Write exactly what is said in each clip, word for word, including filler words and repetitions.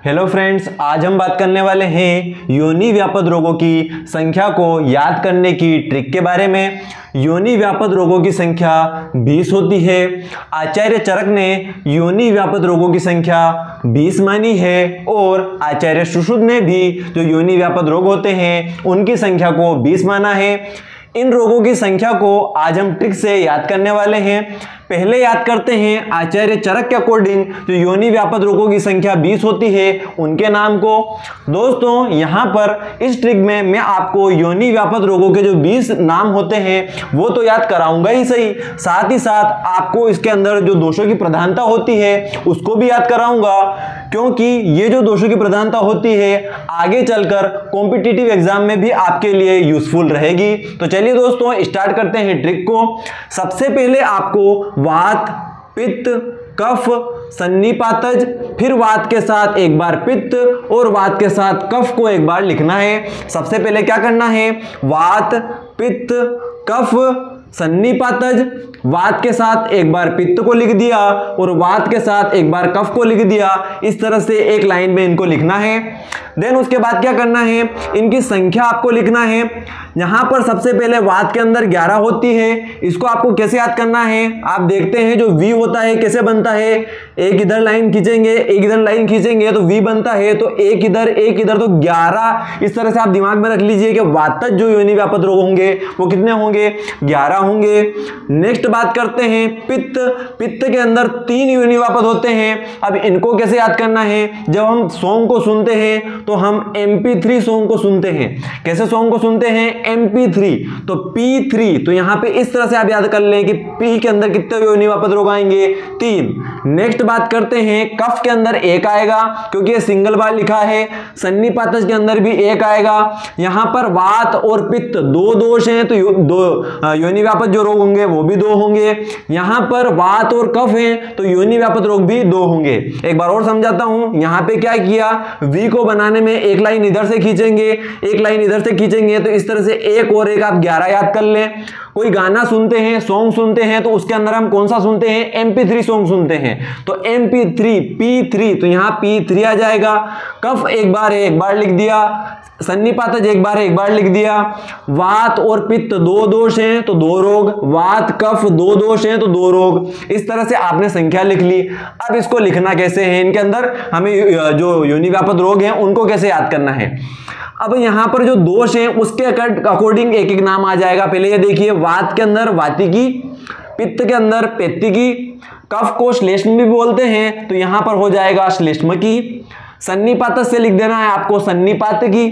Hello friends, आज हम बात करने वाले हैं योनि व्यापद रोगों की संख्या को याद करने की ट्रिक के बारे में। योनि व्यापद रोगों की संख्या बीस होती है। आचार्य चरक ने योनि व्यापद रोगों की संख्या बीस मानी है और आचार्य सुश्रुत ने भी जो योनि व्यापद रोग होते हैं उनकी संख्या को बीस माना है। इन रोगों की संख्या को आज हम ट्रिक से याद करने वाले हैं। पहले याद करते हैं आचार्य चरक के अकॉर्डिंग जो योनि व्यापद रोगों की संख्या बीस होती है उनके नाम को। दोस्तों, यहाँ पर इस ट्रिक में मैं आपको योनि व्यापद रोगों के जो बीस नाम होते हैं वो तो याद कराऊंगा ही सही, साथ ही साथ आपको इसके अंदर जो दोषों की प्रधानता होती है उसको भी याद कराऊंगा, क्योंकि ये जो दोषों की प्रधानता होती है आगे चलकर कॉम्पिटिटिव एग्जाम में भी आपके लिए यूजफुल रहेगी। तो चलिए दोस्तों, स्टार्ट करते हैं ट्रिक को। सबसे पहले आपको वात, पित्त, कफ, सन्निपातज, फिर वात के साथ एक बार पित्त और वात के साथ कफ को एक बार लिखना है। सबसे पहले क्या करना है, वात, पित्त, कफ, सन्निपातज, वात के साथ एक बार पित्त को लिख दिया और वात के साथ एक बार कफ को लिख दिया। इस तरह से एक लाइन में इनको लिखना है। देन उसके बाद क्या करना है, इनकी संख्या आपको लिखना है। यहाँ पर सबसे पहले वात के अंदर ग्यारह होती है। इसको आपको कैसे याद करना है, आप देखते हैं जो वी होता है कैसे बनता है, एक इधर लाइन खींचेंगे एक इधर लाइन खींचेंगे तो वी बनता है, तो एक इधर एक इधर तो ग्यारह। इस तरह से आप दिमाग में रख लीजिए कि वातज जो योनि व्यापद रोग होंगे वो कितने होंगे, ग्यारह होंगे। नेक्स्ट बात करते हैं पित्त। पित्त के अंदर तीन योनि व्यापद होते हैं। अब इनको कैसे याद करना है, जब हम सॉन्ग को सुनते हैं तो हम एम पी थ्री सॉन्ग को सुनते हैं। कैसे सॉन्ग को सुनते हैं, एम पी थ्री, तो पी थ्री। तो यहां पे इस तरह से आप याद कर लें कि पी के अंदर कितने योनि व्यापद रोग आएंगे, तीन। नेक्स्ट बात करते हैं कफ के अंदर एक आएगा क्योंकि ये सिंगल बार लिखा है। सन्निपातज के अंदर भी एक आएगा। यहां पर वात और पित्त दो दोष हैं तो यो, दो योनि व्यापद जो रोग होंगे वो भी दो होंगे। यहां पर वात और कफ हैं तो योनि व्यापद रोग भी दो होंगे। एक बार और समझाता हूं, यहां पे क्या किया, वी को बनाने में एक लाइन इधर से खींचेंगे एक लाइन इधर से खींचेंगे तो इस तरह से एक और एक आप ग्यारह याद कर लें। कोई गाना सुनते हैं, सॉन्ग सुनते हैं तो उसके अंदर हम कौन सा सुनते हैं, एम पी थ्री सॉन्ग सुनते हैं, तो M P three, P three, तो यहां पी थ्री आ जाएगा। कफ एक बार है एक बार लिख दिया, सन्निपातज एक बार है एक बार लिख दिया। वात और पित्त दो दोष हैं तो दो रोग, वात कफ दो दोष हैं तो दो रोग। इस तरह से आपने संख्या लिख ली। अब इसको लिखना कैसे है, इनके अंदर हमें जो योनि व्यापद रोग हैं उनको कैसे याद करना है। अब यहां पर जो दोष हैं उसके अकॉर्डिंग एक एक नाम आ जाएगा। पहले ये देखिए, वात के अंदर वातिकी, पित्त के अंदर पेत्तिकी, कफ को श्लेष्म भी बोलते हैं तो यहां पर हो जाएगा श्लेष्मकी। सन्निपातज से लिख देना है आपको सन्निपातकी।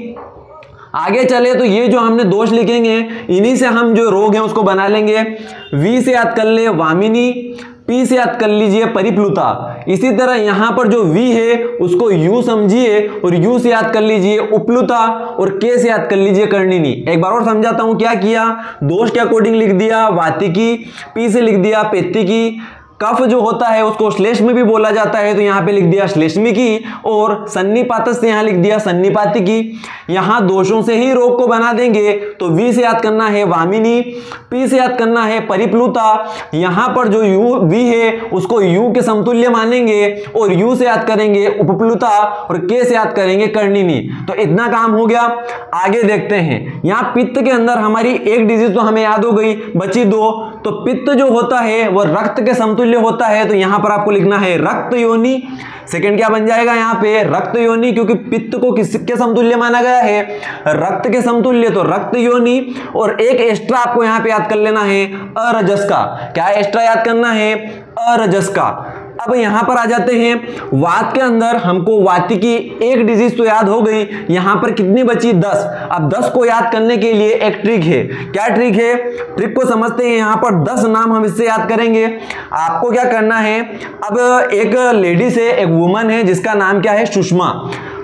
आगे चले तो ये जो हमने दोष लिखेंगे इन्हीं से हम जो रोग हैं उसको बना लेंगे। वी से याद कर ले वामिनी, पी से याद कर लीजिए परिप्लुता। इसी तरह यहां पर जो वी है उसको यू समझिए और यू से याद कर लीजिए उपलुता और के से याद कर लीजिए कर्णिनी। एक बार और समझाता हूं क्या किया, दोष के अकॉर्डिंग लिख दिया वातिकी, पी से लिख दिया पेत्तिकी, कफ जो होता है उसको श्लेष्म भी बोला जाता है तो यहां पे लिख दिया श्लेष्मिकी, और सन्निपातज से यहां लिख दिया सन्निपातिकी। यहां दोषों से ही रोग को बना देंगे तो वी से याद करना है वामिनी, पी से याद करना है परिप्लुता। यहां पर जो यू वी है उसको यू के समतुल्य मानेंगे और यू से याद करेंगे उपप्लुता और के से याद करेंगे कर्णिनी। तो इतना काम हो गया। आगे देखते हैं, यहां पित्त के अंदर हमारी एक डिजीज तो हमें याद हो गई, बची दो। तो पित्त जो होता है वह रक्त के समतुल्य होता है तो यहां पर आपको लिखना है रक्त योनि। सेकंड क्या बन जाएगा यहाँ पे, रक्त योनि, क्योंकि पित्त को किसके समतुल्य माना गया है, रक्त के समतुल्य, तो रक्त योनि। और एक एक्स्ट्रा आपको यहाँ पे याद कर लेना है अरजस का। क्या एक्स्ट्रा याद करना है, अरजस का। अब यहां पर आ जाते हैं, वात के अंदर हमको वातिकी एक डिजीज तो याद हो गई, यहां पर कितनी बची, दस। अब दस को याद करने के लिए एक ट्रिक है। क्या ट्रिक है, ट्रिक को समझते हैं। यहां पर दस नाम हम इससे याद करेंगे। आपको क्या करना है, अब एक लेडीज है, एक वुमन है जिसका नाम क्या है, सुषमा।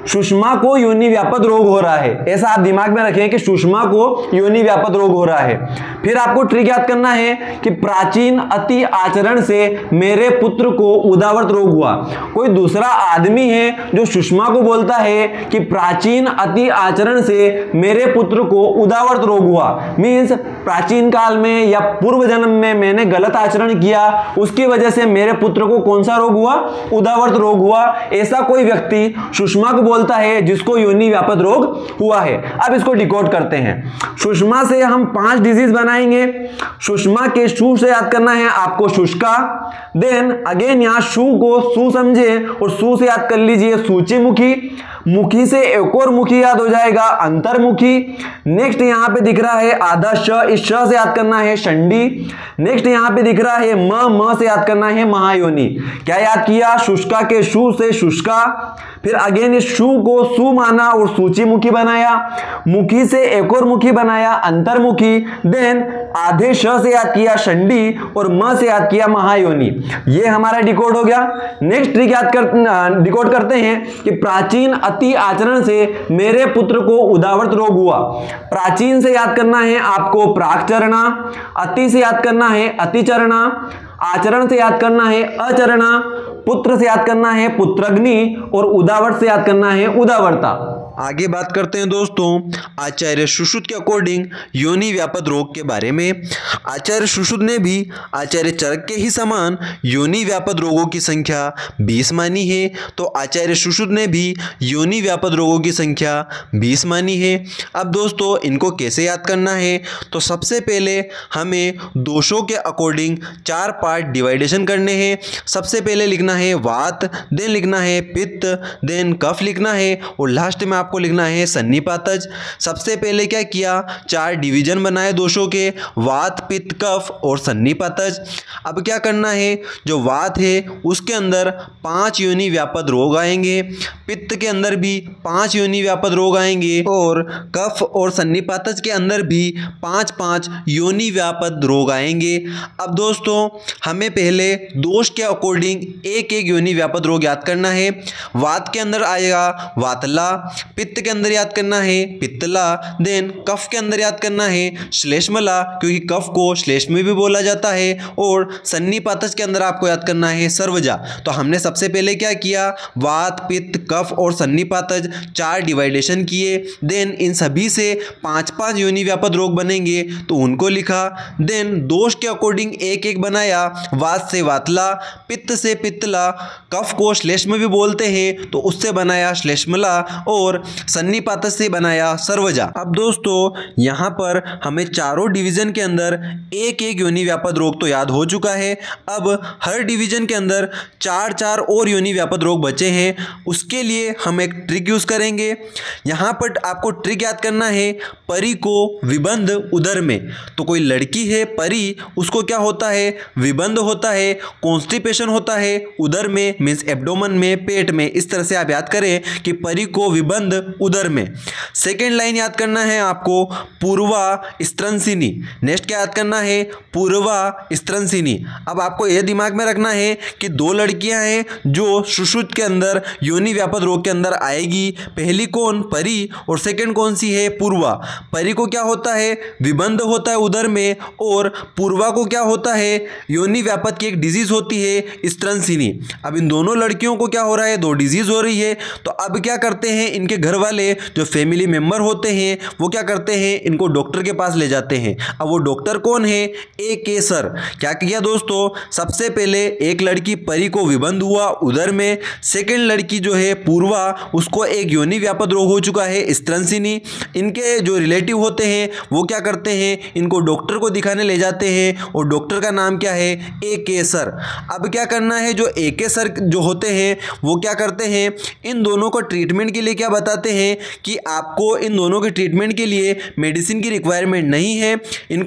सुषमा को योनि व्यापद रोग हो रहा है, ऐसा आप दिमाग में रखें कि सुषमा को योनि व्यापद रोग हो रहा है। फिर आपको ट्रिक याद करना है कि प्राचीन अति आचरण से मेरे पुत्र को उदावत रोग हुआ। कोई दूसरा आदमी है जो सुषमा को बोलता है कि प्राचीन अति आचरण से मेरे पुत्र को उदावत रोग हुआ, मीन्स प्राचीन काल में या पूर्व जन्म में मैंने गलत आचरण किया, उसकी वजह से मेरे पुत्र को कौन सा रोग हुआ, उदावत रोग हुआ। ऐसा कोई व्यक्ति सुषमा को बोलता है जिसको योनि व्यापद रोग हुआ है। अब इसको डिकोड करते हैं। सुषमा से हम पांच डिजीज बनाएंगे। सुषमा के सु से याद करना है आपको शुष्का, देन अगेन यहां सु को सु समझे और सु से याद कर लीजिए सूचीमुखी, मुखी से एक और मुखी याद हो जाएगा अंतर्मुखी। नेक्स्ट यहां पे दिख रहा है आधा श, इस श से याद करना है षंडी। नेक्स्ट यहां पे दिख रहा है म, म से याद करना है महायोनि। क्या याद किया, शुष्का के शु से शुष्का, फिर अगेन इस शु को सु माना और सूचीमुखी बनाया, मुखी से एक और मुखी बनाया अंतर्मुखी, देन आधे श से याद किया षंडी और म से याद किया महायोनि। ये हमारा डिकोड हो गया। नेक्स्ट ट्रिक याद कर डिकोड करते हैं कि प्राचीन अति आचरण से मेरे पुत्र को उदावत रोग हुआ। प्राचीन से याद करना है आपको प्राकचरणा, अति से याद करना है अतिचरणा, आचरण से याद करना है अचरणा, पुत्र से याद करना है पुत्रग्नि और उदावत से याद करना है उदावर्ता। आगे बात करते हैं दोस्तों आचार्य सुश्रुत के अकॉर्डिंग योनि व्यापद रोग के बारे में। आचार्य सुश्रुत ने भी आचार्य चरक के ही समान योनि व्यापद रोगों की संख्या बीस मानी है, तो आचार्य सुश्रुत ने भी योनि व्यापद रोगों की संख्या बीस मानी है। अब दोस्तों इनको कैसे याद करना है, तो सबसे पहले हमें दोषों के अकॉर्डिंग चार पार्ट डिवाइडेशन करने हैं। सबसे पहले लिखना है वात, देन लिखना है पित्त, देन कफ लिखना है और लास्ट में आपको लिखना है सन्निपातज। सबसे पहले क्या किया, चार डिवीजन बनाए दोषों के, वात पित्त कफ और सन्निपातज। अब क्या करना है, जो वात है उसके अंदर पांच योनि व्यापद रोग आएंगे, पित्त के अंदर भी पांच योनि व्यापद रोग आएंगे और कफ और सन्निपातज के अंदर भी पांच पांच योनि व्यापद रोग आएंगे। अब दोस्तों हमें पहले दोष के अकॉर्डिंग एक एक योनि व्यापद रोग याद करना है। वात के अंदर आएगा वातला, पित्त के अंदर याद करना है पित्तला, देन कफ के अंदर याद करना है श्लेष्मला, क्योंकि कफ को श्लेष्म भी बोला जाता है, और सन्निपातज के अंदर आपको याद करना है सर्वजा। तो हमने सबसे पहले क्या किया, वात पित्त कफ और सन्निपातज चार डिवाइडेशन किए, देन इन सभी से पांच पांच योनि व्यापद रोग बनेंगे तो उनको लिखा, देन दोष के अकॉर्डिंग एक एक बनाया, वात से वातला, पित्त से पित्तला, कफ को श्लेष्म भी बोलते हैं तो उससे बनाया श्लेष्मला और सन्निपातज से बनाया सर्वजा। अब दोस्तों यहाँ पर हमें चारों डिवीजन के अंदर एक एक योनि व्यापद रोग तो याद हो चुका है। अब हर डिवीजन के अंदर चार चार और योनि व्यापद रोग बचे हैं, उसके लिए हम एक ट्रिक यूज करेंगे। यहाँ पर आपको ट्रिक याद करना है, परी को विबंध उदर में, तो कोई लड़की है परी, उसको क्या होता है, विबंध होता है, कॉन्स्टिपेशन होता है उदर में, मीन्स एब्डोमन में, पेट में। इस तरह से आप याद करें कि परी को विबंध उदर में। सेकेंड लाइन याद करना है आपको पूर्वा स्त्रंसिनी। नेक्स्ट क्या याद करना है, पूर्वा स्त्रंसिनी। अब आपको यह दिमाग में रखना है कि दो लड़कियां हैं जो सुश्रुत के अंदर योनि व्यापद रोग के अंदर आएगी। पहली कौन, परी, और सेकेंड कौन सी है, पूर्वा। परी को क्या होता है, विबंध होता है उदर में, और पूर्वा को क्या होता है, योनि व्यापद की एक डिजीज होती है स्त्रंसिनी। अब इन दोनों लड़कियों को क्या हो रहा है, दो डिजीज हो रही है। तो अब क्या करते हैं, इनके घर वाले जो फैमिली मेंबर होते हैं वो क्या करते हैं, इनको डॉक्टर के पास ले जाते हैं। अब वो डॉक्टर कौन है, ए के सर। क्या किया दोस्तों, सबसे पहले एक लड़की परी को विबंध हुआ उदर में, सेकेंड लड़की जो है पूर्वा, उसको एक योनि व्यापद रोग हो चुका है स्त्रंसिनी। इनके जो रिलेटिव होते हैं वो क्या करते हैं, इनको डॉक्टर को दिखाने ले जाते हैं, और डॉक्टर का नाम क्या है, ए के सर। अब क्या करना है, जो ए के सर जो होते हैं वो क्या करते हैं, इन दोनों को ट्रीटमेंट के लिए क्या बताते हैं कि आपको इन दोनों के ट्रीटमेंट के लिए मेडिसिन की रिक्वायरमेंट नहीं है। इनको क्या दिया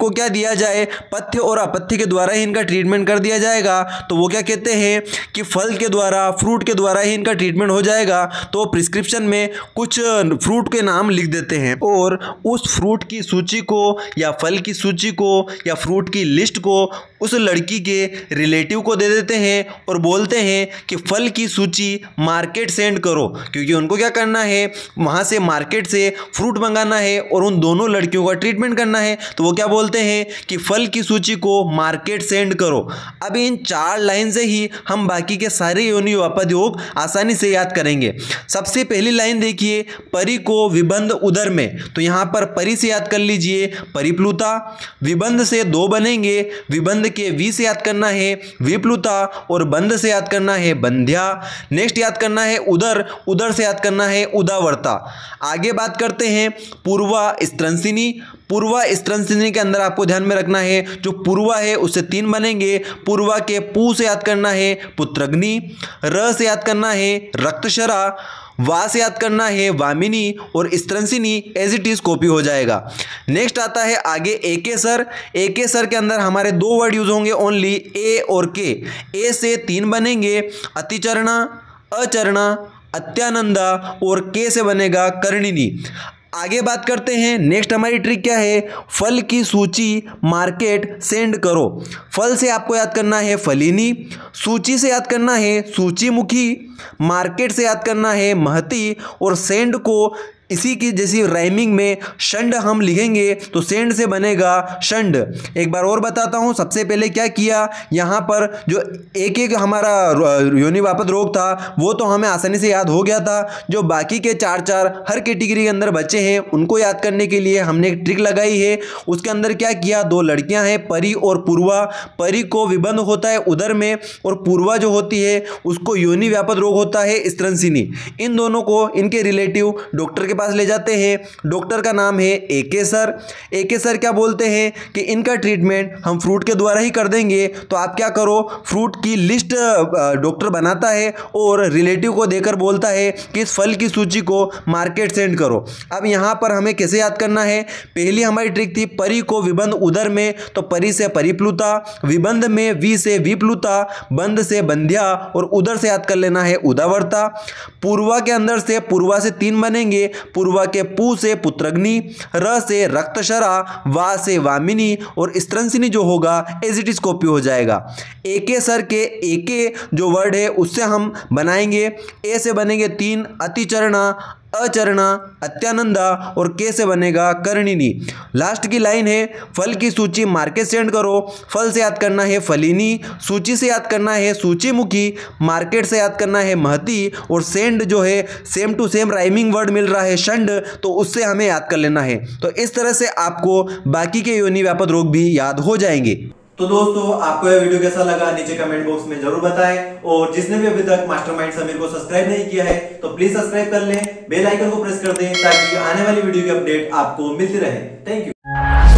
किया जाए, पथ्य और अपथ्य के द्वारा ही इनका ट्रीटमेंट कर दिया जाएगा, तो वो क्या कहते हैं कि फल के द्वारा, फ्रूट के द्वारा ही इनका ट्रीटमेंट हो जाएगा। तो प्रिस्क्रिप्शन में कुछ फ्रूट के नाम लिख देते हैं और उस फ्रूट की सूची को या फल की सूची को या फ्रूट की लिस्ट को उस लड़की के रिलेटिव को दे देते हैं और बोलते हैं कि फल की सूची मार्केट सेंड करो, क्योंकि उनको क्या करना है, वहाँ से मार्केट से फ्रूट मंगाना है और उन दोनों लड़कियों का ट्रीटमेंट करना है। तो वो क्या बोलते हैं कि फल की सूची को मार्केट सेंड करो। अब इन चार लाइन से ही हम बाकी के सारे योनि व्यापद योग आसानी से याद करेंगे। सबसे पहली लाइन देखिए, परी को विबंध उदर में, तो यहाँ पर परी से याद कर लीजिए परिप्लुता, विबंध से दो बनेंगे, विबंध के वी से याद करना है विप्लुता और बंध से याद करना है बंध्या। नेक्स्ट याद करना है उदर, उदर से याद करना है उदावर्ता। आगे बात करते हैं पूर्वा स्त्रंसिनी, पूर्वा स्त्रंसिनी के अंदर आपको ध्यान में रखना है जो पूर्वा है उससे तीन बनेंगे, पूर्वा के पू से याद करना है पुत्रग्नि, र से याद करना है रक्तशरा, वा से याद करना है वामिनी और स्त्रंसिनी एज इट इज कॉपी हो जाएगा। नेक्स्ट आता है आगे एकेसर, एकेसर के अंदर हमारे दो वर्ड यूज होंगे ओनली, ए और के। ए से तीन बनेंगे, अतिचरणा, अचरणा, अत्यानंदा और के से बनेगा कर्णिनी। आगे बात करते हैं, नेक्स्ट हमारी ट्रिक क्या है, फल की सूची मार्केट सेंड करो। फल से आपको याद करना है फलिनी, सूची से याद करना है सूचीमुखी, मार्केट से याद करना है महती और सेंड को इसी की जैसी राइमिंग में षंड हम लिखेंगे तो सेंड से बनेगा षंड। एक बार और बताता हूँ, सबसे पहले क्या किया, यहाँ पर जो एक एक हमारा योनि व्यापद रोग था वो तो हमें आसानी से याद हो गया था। जो बाकी के चार चार हर कैटेगरी के अंदर बच्चे हैं उनको याद करने के लिए हमने एक ट्रिक लगाई है। उसके अंदर क्या किया, दो लड़कियाँ हैं परी और पूर्वा, परी को विबंध होता है उदर में और पूर्वा जो होती है उसको योनि व्यापद रोग होता है स्त्रंसिनी। इन दोनों को इनके रिलेटिव डॉक्टर के पास ले जाते हैं। डॉक्टर का नाम है एके सर। एके सर क्या बोलते हैं कि इनका ट्रीटमेंट हम फ्रूट के द्वारा ही कर देंगे। तो आप क्या करो, फ्रूट की लिस्ट डॉक्टर बनाता है और रिलेटिव को देकर बोलता है कि इस फल की सूची को मार्केट सेंड करो। अब यहाँ पर हमें कैसे याद करना है, पहली हमारी ट्रिक थी परी को विबंध उदर में, तो परी से परिप्लुता, विबंध में वी से विप्लुता, बंध से बंध्या और उदर से याद कर लेना है उदावर्ता। पूर्वा के अंदर से पूर्वा से तीन बनेंगे, पूर्वा के पू से पुत्रग्नि, र से रक्तशरा, वा से वामिनी और स्त्रंसिनी जो होगा एज इट इज कॉपी हो जाएगा। एके सर के एके जो वर्ड है उससे हम बनाएंगे, ए से बनेंगे तीन, अतिचरणा, अचरणा, अत्यानंदा और के से बनेगा कर्णिनी। लास्ट की लाइन है फल की सूची मार्केट सेंड करो। फल से याद करना है फलिनी, सूची से याद करना है सूचीमुखी, मार्केट से याद करना है महती और सेंड जो है same to same rhyming word मिल रहा है षंड, तो उससे हमें याद कर लेना है। तो इस तरह से आपको बाकी के योनि व्यापद रोग भी याद हो जाएंगे। तो दोस्तों आपको यह वीडियो कैसा लगा नीचे कमेंट बॉक्स में जरूर बताएं और जिसने भी अभी तक मास्टरमाइंड समीर को सब्सक्राइब नहीं किया है तो प्लीज सब्सक्राइब कर लें, बेल आइकन को प्रेस कर दें ताकि आने वाली वीडियो की अपडेट आपको मिलती रहे। Thank you.